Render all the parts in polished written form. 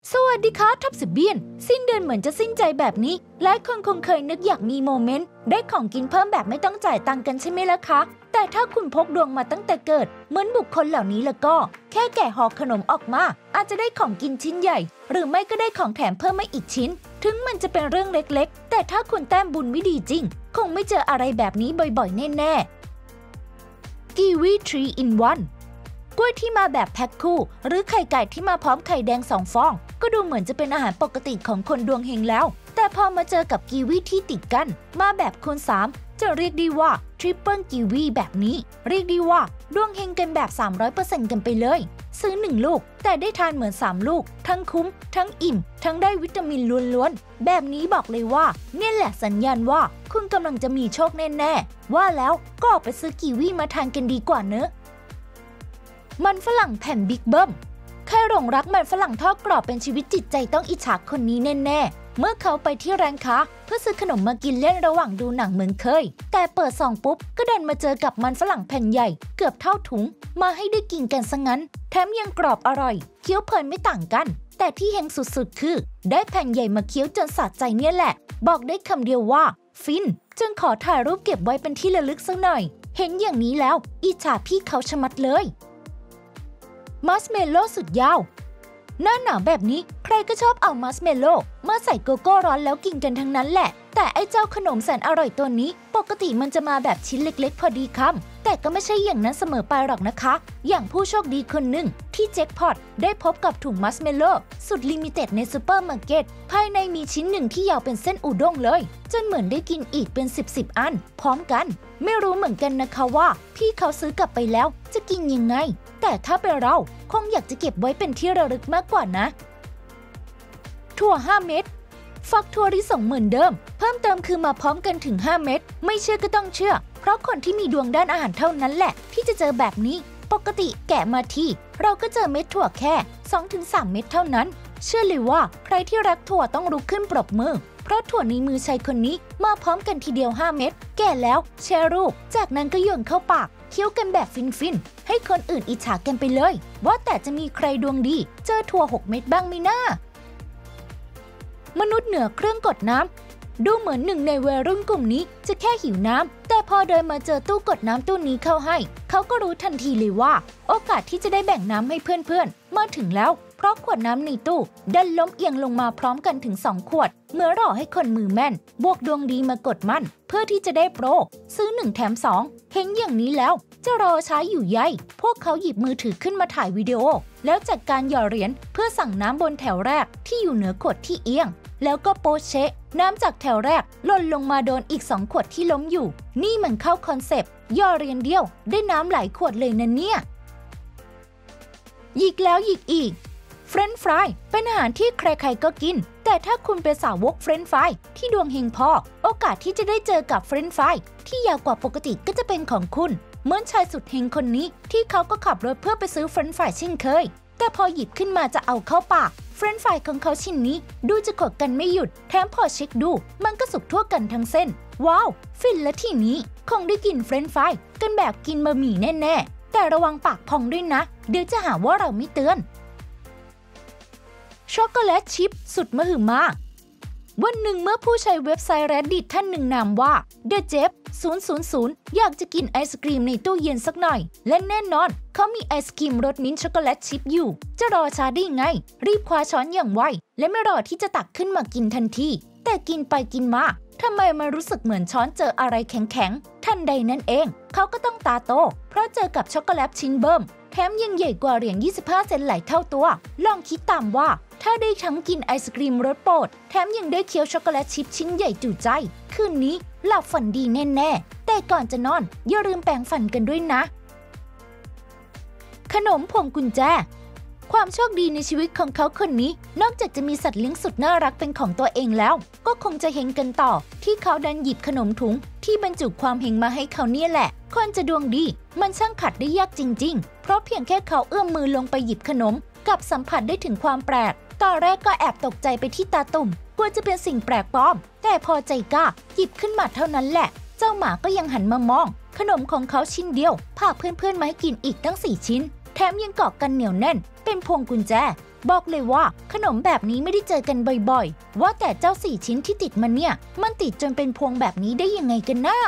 สวัสดีค่ะท็อปสิบเบียนสิ้นเดือนเหมือนจะสิ้นใจแบบนี้หลายคนคงเคยนึกอยากมีโมเมนต์ได้ของกินเพิ่มแบบไม่ต้องจ่ายตังค์กันใช่ไหมล่ะคะแต่ถ้าคุณพกดวงมาตั้งแต่เกิดเหมือนบุคคลเหล่านี้แล้วก็แค่แกะห่อขนมออกมาอาจจะได้ของกินชิ้นใหญ่หรือไม่ก็ได้ของแถมเพิ่มมาอีกชิ้นถึงมันจะเป็นเรื่องเล็กๆแต่ถ้าคุณแต้มบุญไม่ดีจริงคงไม่เจออะไรแบบนี้บ่อยๆแน่ๆกีวี3 in 1กล้วยที่มาแบบแพ็คคู่หรือไข่ไก่ที่มาพร้อมไข่แดง2 ฟองก็ดูเหมือนจะเป็นอาหารปกติของคนดวงเฮงแล้วแต่พอมาเจอกับกีวีที่ติดกันมาแบบคูณ3จะเรียกได้ว่าทริปเปิลกีวีแบบนี้เรียกได้ว่าดวงเฮงกันแบบ 300% กันไปเลยซื้อ1 ลูกแต่ได้ทานเหมือน3 ลูกทั้งคุ้มทั้งอิ่มทั้งได้วิตามินล้วนๆแบบนี้บอกเลยว่าเนี่ยแหละสัญญาณว่าคุณกำลังจะมีโชคแน่ๆว่าแล้วก็ออกไปซื้อกีวีมาทานกันดีกว่าเนอะมันฝรั่งแผ่นบิ๊กเบิ้มใครหลงรักมันฝรั่งทอดกรอบเป็นชีวิตจิตใจต้องอิจฉาคนนี้แน่ๆเมื่อเขาไปที่ร้านค้าเพื่อซื้อขนมมากินเล่นระหว่างดูหนังเหมือนเคยแต่เปิดซองปุ๊บก็ดันมาเจอกับมันฝรั่งแผ่นใหญ่เกือบเท่าถุงมาให้ได้กินกันซะงั้นแถมยังกรอบอร่อยเคี้ยวเพลินไม่ต่างกันแต่ที่เฮงสุดๆคือได้แผ่นใหญ่มาเคี้ยวจนสะใจเนี่ยแหละบอกได้คำเดียวว่าฟินจึงขอถ่ายรูปเก็บไว้เป็นที่ระลึกสักหน่อยเห็นอย่างนี้แล้วอิจฉาพี่เขาชะมัดเลยมัสเมลโล่สุดยาวหน้าหนาวแบบนี้ใครก็ชอบเอามัสเมลโล่มาใส่โกโก้ร้อนแล้วกินกันทั้งนั้นแหละแต่ไอ้เจ้าขนมแสนอร่อยตัวนี้ปกติมันจะมาแบบชิ้นเล็กๆพอดีคำแต่ก็ไม่ใช่อย่างนั้นเสมอไปหรอกนะคะอย่างผู้โชคดีคนหนึ่งที่แจ็คพอตได้พบกับถุงมัสเมลโล่สุดลิมิเต็ดในซูเปอร์มาร์เก็ตภายในมีชิ้นหนึ่งที่ยาวเป็นเส้นอุด้งเลยจนเหมือนได้กินอีกเป็น10 อันพร้อมกันไม่รู้เหมือนกันนะคะว่าพี่เขาซื้อกลับไปแล้วจะกินยังไงแต่ถ้าเป็นเราคงอยากจะเก็บไว้เป็นที่ระลึกมากกว่านะถั่ว5 เม็ดฟักถั่วลิสงเหมือนเดิมเพิ่มเติมคือมาพร้อมกันถึง5 เม็ดไม่เชื่อก็ต้องเชื่อเพราะคนที่มีดวงด้านอาหารเท่านั้นแหละที่จะเจอแบบนี้ปกติแกะมาทีเราก็เจอเม็ดถั่วแค่ 2-3 เม็ดเท่านั้นเชื่อเลยว่าใครที่รักถั่วต้องลุกขึ้นปรบมือเพราะถั่วในมือชายคนนี้มาพร้อมกันทีเดียว5 เม็ดแก่แล้วแชร์รูปจากนั้นก็โยนเข้าปากเคี้ยวกันแบบฟินๆให้คนอื่นอิจฉากันไปเลยว่าแต่จะมีใครดวงดีเจอถั่ว6 เม็ดบ้างมั้ยนะมนุษย์เหนือเครื่องกดน้ำดูเหมือนหนึ่งในวัยรุ่นกลุ่มนี้จะแค่หิวน้ำแต่พอเดินมาเจอตู้กดน้ำตู้นี้เข้าให้เขาก็รู้ทันทีเลยว่าโอกาสที่จะได้แบ่งน้ำให้เพื่อนๆมาถึงแล้วเพราะขวดน้ำในตู้ดันล้มเอียงลงมาพร้อมกันถึง2 ขวดเมื่อรอให้คนมือแม่นบวกดวงดีมากดมั่นเพื่อที่จะได้โปรซื้อ1 แถม 2เห็นอย่างนี้แล้วจะรอช้าอยู่ใยพวกเขาหยิบมือถือขึ้นมาถ่ายวิดีโอแล้วจัดการหยอดเหรียญเพื่อสั่งน้ำบนแถวแรกที่อยู่เหนือขวดที่เอียงแล้วก็โปเชะน้ำจากแถวแรกหล่นลงมาโดนอีก2 ขวดที่ล้มอยู่นี่มันเข้าคอนเซปต์หยอดเหรียญเดียวได้น้ำหลายขวดเลยนะเนี่ยหยิกแล้วหยิกอีกเฟรนช์ฟรายเป็นอาหารที่ใครๆก็กินแต่ถ้าคุณเป็นสาวกเฟรนช์ฟรายที่ดวงเฮงพอโอกาสที่จะได้เจอกับเฟรนช์ฟรายที่ยาวกว่าปกติก็จะเป็นของคุณเหมือนชายสุดเฮงคนนี้ที่เขาก็ขับรถเพื่อไปซื้อเฟรนช์ฟรายเช่นเคยแต่พอหยิบขึ้นมาจะเอาเข้าปากเฟรนช์ฟรายของเขาชิ้นนี้ดูจะกดกันไม่หยุดแถมพอเช็คดูมันก็สุกทั่วกันทั้งเส้นว้าวฟินและทีนี้คงได้กินเฟรนช์ฟรายกันแบบกินบะหมี่แน่ๆแต่ระวังปากพองด้วยนะเดี๋ยวจะหาว่าเราไม่เตือนช็อกโกแลตชิพสุดมหึมาวันหนึ่งเมื่อผู้ใช้เว็บไซต์ Reddit ท่านหนึ่งนามว่า The Jeff 000อยากจะกินไอศกรีมในตู้เย็นสักหน่อยและแน่นอนเขามีไอศกรีมรสมิ้นท์ช็อกโกแลตชิพอยู่จะรอช้าได้ไงรีบคว้าช้อนอย่างไวและไม่รอที่จะตักขึ้นมากินทันทีแต่กินไปกินมาทำไมมันรู้สึกเหมือนช้อนเจออะไรแข็งๆทันใดนั้นเองเขาก็ต้องตาโตเพราะเจอกับช็อกโกแลตชิ้นเบิ่มแถมยังใหญ่กว่าเหรียญ25 เซนต์หลายเท่าตัวลองคิดตามว่าถ้าได้ทั้งกินไอศกรีมรสโปรดแถมยังได้เคี้ยวช็อกโกแลตชิพชิ้นใหญ่จุใจคืนนี้หลับฝันดีแน่ๆแต่ก่อนจะนอนอย่าลืมแปรงฟันกันด้วยนะขนมพวงกุญแจความโชคดีในชีวิตของเขาคนนี้นอกจากจะมีสัตว์เลี้ยงสุดน่ารักเป็นของตัวเองแล้วก็คงจะเฮงกันต่อที่เขาดันหยิบขนมถุงที่บรรจุความเฮงมาให้เขาเนี่ยแหละคนจะดวงดีมันช่างขัดได้ยากจริงๆเพราะเพียงแค่เขาเอื้อมมือลงไปหยิบขนมกับสัมผัสได้ถึงความแปลกตอนแรกก็แอบตกใจไปที่ตาตุ่มกลัวจะเป็นสิ่งแปลกปลอมแต่พอใจกล้าหยิบขึ้นมาเท่านั้นแหละเจ้าหมาก็ยังหันมามองขนมของเขาชิ้นเดียวพาเพื่อนๆมาให้กินอีกตั้ง4 ชิ้นแถมยังเกาะกันเหนียวแน่นเป็นพวงกุญแจบอกเลยว่าขนมแบบนี้ไม่ได้เจอกันบ่อยๆว่าแต่เจ้า4ชิ้นที่ติดมันเนี่ยมันติดจนเป็นพวงแบบนี้ได้ยังไงกันนะ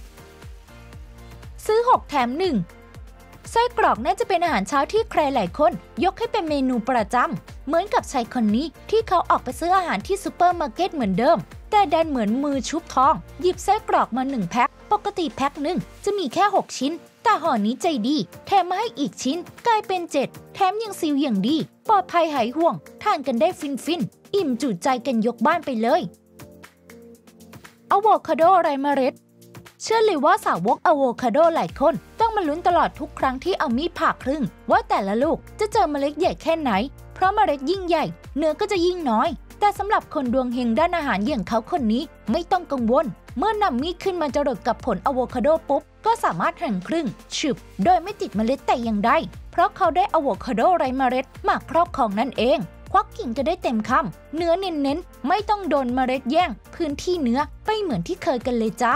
ซื้อ6แถม1ไส้กรอกน่าจะเป็นอาหารเช้าที่ใครหลายคนยกให้เป็นเมนูประจำเหมือนกับชายคนนี้ที่เขาออกไปซื้ออาหารที่ซูเปอร์มาร์เก็ตเหมือนเดิมแต่ดันเหมือนมือชุบทองหยิบไส้กรอกมา1แพ็คปกติแพ็คหนึ่งจะมีแค่6ชิ้นแต่ห่อนี้ใจดีแถมมาให้อีกชิ้นกลายเป็น7แถมยังซีลอย่างดีปลอดภัยหายห่วงทานกันได้ฟินๆอิ่มจุใจกันยกบ้านไปเลยอะโวคาโดไร้เมล็ดเชื่อเลยว่าสาวกอะโวคาโดหลายคนต้องมาลุ้นตลอดทุกครั้งที่เอามีดผ่าครึ่งว่าแต่ละลูกจะเจอเมล็ดใหญ่แค่ไหนเพราะเมล็ดยิ่งใหญ่เนื้อก็จะยิ่งน้อยแต่สำหรับคนดวงเฮงด้านอาหารอย่างเขาคนนี้ไม่ต้องกังวลเมื่อนำมีดขึ้นมาจรดกับผลอะโวคาโดปุ๊บก็สามารถหั่นครึ่งฉึบโดยไม่ติดเมล็ดแต่อย่างใดเพราะเขาได้อะโวคาโดไร้เมล็ดมาครอบครองนั่นเองควักกิ่งก็ได้เต็มคำเนื้อเน้นๆไม่ต้องโดนเมล็ดแย่งพื้นที่เนื้อไปเหมือนที่เคยกันเลยจ้า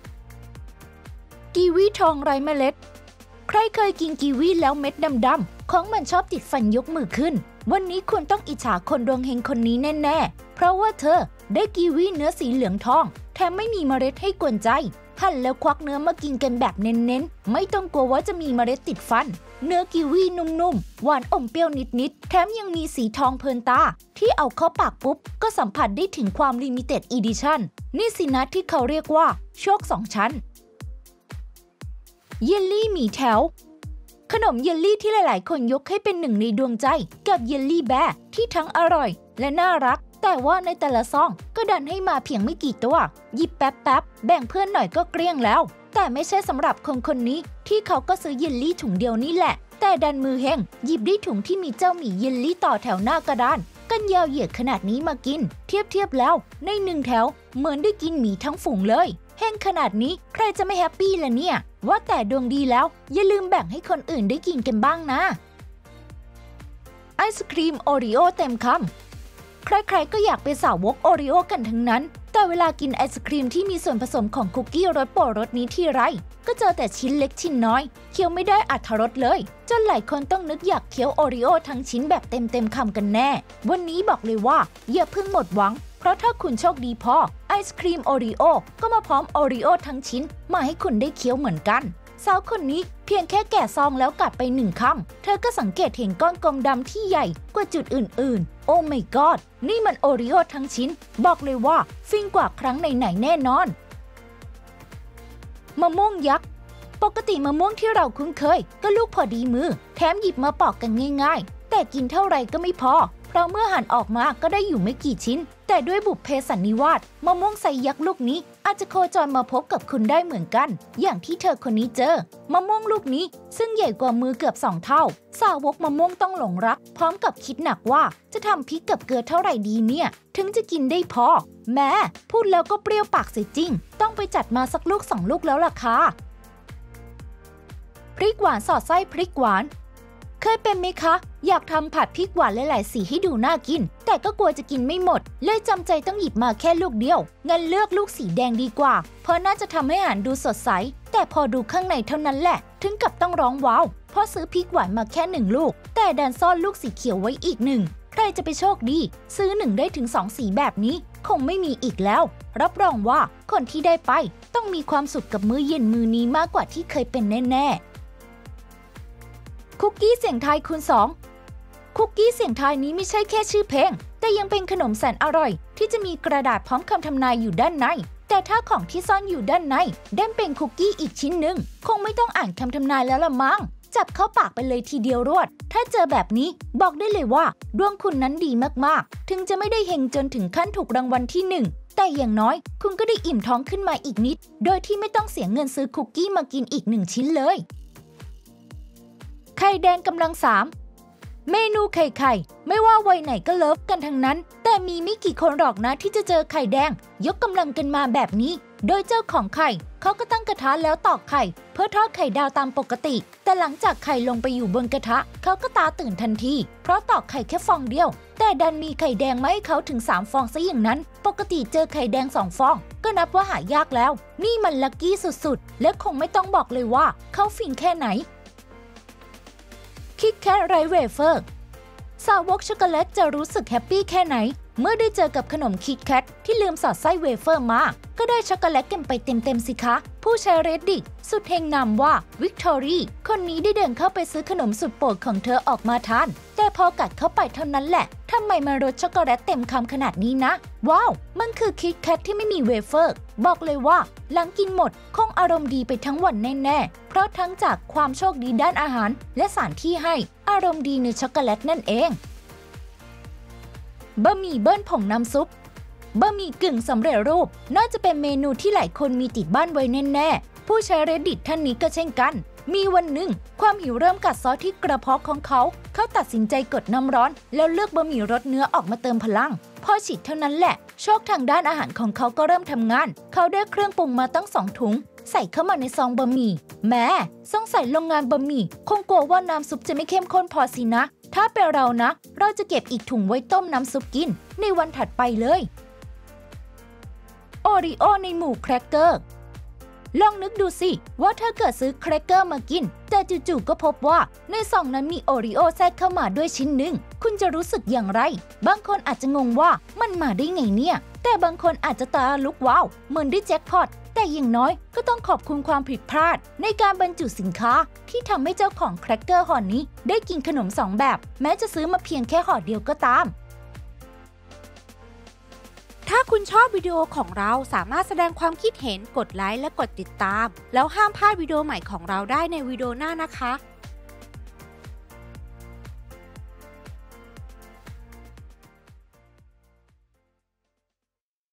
กีวีทองไร้เมล็ดใครเคยกินกีวีแล้วเม็ดดำๆของมันชอบติดฟันยกมือขึ้นวันนี้คุณต้องอิจฉาคนดวงเฮงคนนี้แน่ๆเพราะว่าเธอได้กีวีเนื้อสีเหลืองทองแถมไม่มีเมล็ดให้กวนใจหั่นแล้วควักเนื้อมากินกันแบบเน้นๆไม่ต้องกลัวว่าจะมีเมล็ดติดฟันเนื้อกีวีนุ่มๆหวานอมเปรี้ยวนิดๆแถมยังมีสีทองเพลินตาที่เอาเข้าปากปุ๊บก็สัมผัสได้ถึงความลิมิเต็ดอีดิชั่นนี่สินะที่เขาเรียกว่าโชค2ชั้นเยลลี่หมี่แถวขนมเยลลี่ที่หลายๆคนยกให้เป็นหนึ่งในดวงใจกับเยลลี่แบร์ที่ทั้งอร่อยและน่ารักแต่ว่าในแต่ละซองก็ดันให้มาเพียงไม่กี่ตัวหยิบแป๊บๆแบ่งเพื่อนหน่อยก็เกลี้ยงแล้วแต่ไม่ใช่สำหรับคนนี้ที่เขาก็ซื้อเยลลี่ถุงเดียวนี่แหละแต่ดันมือเฮงหยิบได้ถุงที่มีเจ้าหมี่เยลลี่ต่อแถวหน้ากระดานกันยาวเหยียดขนาดนี้มากินเทียบแล้วใน1แถวเหมือนได้กินหมี่ทั้งฝูงเลยเฮงขนาดนี้ใครจะไม่แฮปปี้ล่ะเนี่ยว่าแต่ดวงดีแล้วอย่าลืมแบ่งให้คนอื่นได้กินกันบ้างนะไอศครีมโอรีโอเต็มคำใครๆก็อยากเป็นสาวกโอรีโอกันทั้งนั้นแต่เวลากินไอศครีมที่มีส่วนผสมของคุกกี้รสโปรดรสนี้ที่ไรก็เจอแต่ชิ้นเล็กชิ้นน้อยเคี้ยวไม่ได้อรรถรสเลยจนหลายคนต้องนึกอยากเคี้ยวโอรีโอทั้งชิ้นแบบเต็มคำกันแน่วันนี้บอกเลยว่าอย่าเพิ่งหมดหวังเพราะถ้าคุณโชคดีพอไอศครีมโอรีโอก็มาพร้อมโอรีโอทั้งชิ้นมาให้คุณได้เคี้ยวเหมือนกันสาวคนนี้เพียงแค่แกะซองแล้วกัดไป1คำเธอก็สังเกตเห็นก้อนกลมดำที่ใหญ่กว่าจุดอื่นๆโอ้ my god นี่มันโอรีโอทั้งชิ้นบอกเลยว่าฟินกว่าครั้งไหนๆแน่นอนมะม่วงยักษ์ปกติมะม่วงที่เราคุ้นเคยก็ลูกพอดีมือแถมหยิบมาปอกกันง่ายๆแต่กินเท่าไรก็ไม่พอเพราะเมื่อหั่นออกมาก็ได้อยู่ไม่กี่ชิ้นแต่ด้วยบุพเพสันนิวาสมะม่วงไซยักษ์ลูกนี้อาจจะโคจรมาพบกับคุณได้เหมือนกันอย่างที่เธอคนนี้เจอมะม่วงลูกนี้ซึ่งใหญ่กว่ามือเกือบ2เท่าสาวกมะม่วงต้องหลงรักพร้อมกับคิดหนักว่าจะทำพริกกับเกลือเท่าไหร่ดีเนี่ยถึงจะกินได้พอแม้พูดแล้วก็เปรี้ยวปากเสียจริงต้องไปจัดมาสักลูก2ลูกแล้วล่ะค่ะพริกหวานสอดไส้พริกหวานเคยเป็นไหมคะอยากทำผัดพริกหวานหลายๆสีให้ดูน่ากินแต่ก็กลัวจะกินไม่หมดเลยจำใจต้องหยิบมาแค่ลูกเดียวงั้นเลือกลูกสีแดงดีกว่าเพราะน่าจะทำให้อาหารดูสดใสแต่พอดูข้างในเท่านั้นแหละถึงกับต้องร้องว้าวเพราะซื้อพริกหวานมาแค่1ลูกแต่ดันซ่อนลูกสีเขียวไว้อีก1ใครจะไปโชคดีซื้อ1ได้ถึง2สีแบบนี้คงไม่มีอีกแล้วรับรองว่าคนที่ได้ไปต้องมีความสุขกับมื้อเย็นมื้อนี้มากกว่าที่เคยเป็นแน่ๆคุกกี้เสียงทายคูณ2คุกกี้เสียงทายนี้ไม่ใช่แค่ชื่อเพลงแต่ยังเป็นขนมแสนอร่อยที่จะมีกระดาษพร้อมคำทำนายอยู่ด้านในแต่ถ้าของที่ซ่อนอยู่ด้านในดันเป็นคุกกี้อีกชิ้นหนึ่งคงไม่ต้องอ่านคำทำนายแล้วละมั้งจับเข้าปากไปเลยทีเดียวรวดถ้าเจอแบบนี้บอกได้เลยว่าดวงคุณนั้นดีมากๆถึงจะไม่ได้เฮงจนถึงขั้นถูกรางวัลที่1แต่อย่างน้อยคุณก็ได้อิ่มท้องขึ้นมาอีกนิดโดยที่ไม่ต้องเสียเงินซื้อคุกกี้มากินอีก1ชิ้นเลยไข่แดงกำลัง3เมนูไข่ไม่ว่าวัยไหนก็เลิฟกันทั้งนั้นแต่มีไม่กี่คนหรอกนะที่จะเจอไข่แดงยกกำลังกันมาแบบนี้โดยเจ้าของไข่เขาก็ตั้งกระทะแล้วตอกไข่เพื่อทอดไข่ดาวตามปกติแต่หลังจากไข่ลงไปอยู่บนกระทะเขาก็ตาตื่นทันทีเพราะตอกไข่แค่ฟองเดียวแต่ดันมีไข่แดงมาให้เขาถึง3ฟองซะอย่างนั้นปกติเจอไข่แดง2ฟองก็นับว่าหายากแล้วนี่มันลัคกี้สุดๆและคงไม่ต้องบอกเลยว่าเขาฟินแค่ไหนคิดแคทไรเวเฟอร์สาวกช็อกโกแลตจะรู้สึกแฮปปี้แค่ไหนเมื่อได้เจอกับขนมคิดแคทที่ลืมสอดไส้เวเฟอร์มาก็ได้ช็อกโกแลตกันไปเต็มๆสิคะผู้ใช้ Reddit สุดเฮงนามว่าวิกตอรีคนนี้ได้เดินเข้าไปซื้อขนมสุดโปรดของเธอออกมาทานแต่พอกัดเข้าไปเท่านั้นแหละทำไมมันรสช็อกโกแลตเต็มคำขนาดนี้นะว้าวมันคือคิดแคทที่ไม่มีเวเฟอร์บอกเลยว่าหลังกินหมดคงอารมณ์ดีไปทั้งวันแน่ๆเพราะทั้งจากความโชคดีด้านอาหารและสารที่ให้อารมณ์ดีในช็อกโกแลตนั่นเองบะหมี่เบิ้ลผงน้ำซุปบะหมี่กึ่งสำเร็จรูปน่าจะเป็นเมนูที่หลายคนมีติดบ้านไว้แน่ๆผู้ใช้ Reddit ท่านนี้ก็เช่นกันมีวันหนึ่งความหิวเริ่มกัดเซาะที่กระเพาะของเขาตัดสินใจกดน้ำร้อนแล้วเลือกบะหมี่รสเนื้อออกมาเติมพลังพอฉีดเท่านั้นแหละโชคทางด้านอาหารของเขาก็เริ่มทำงานเขาได้เครื่องปรุงมาตั้ง2 ถุงใส่เข้ามาในซองบะหมี่แม้สงสัยโรงงานบะหมี่คงกลัวว่าน้ำซุปจะไม่เข้มข้นพอสินะถ้าเป็นเรานะเราจะเก็บอีกถุงไว้ต้มน้ำซุปกินในวันถัดไปเลยโอริโอในหมู่แครกเกอร์ลองนึกดูสิว่าถ้าเกิดซื้อแครกเกอร์มากินแต่จู่ๆก็พบว่าในซองนั้นมีโอริโอแทรกเข้ามาด้วยชิ้นหนึ่งคุณจะรู้สึกอย่างไรบางคนอาจจะงงว่ามันมาได้ไงเนี่ยแต่บางคนอาจจะตาลุกว้าวเหมือนได้แจ็คพอตแต่อย่างน้อยก็ต้องขอบคุณความผิดพลาดในการบรรจุสินค้าที่ทำให้เจ้าของแครกเกอร์ห่อนี้ได้กินขนม2 แบบแม้จะซื้อมาเพียงแค่ห่อเดียวก็ตามถ้าคุณชอบวิดีโอของเราสามารถแสดงความคิดเห็นกดไลค์และกดติดตามแล้วห้ามพลาดวิดีโอใหม่ของเราได้ในวิดีโอหน้านะคะ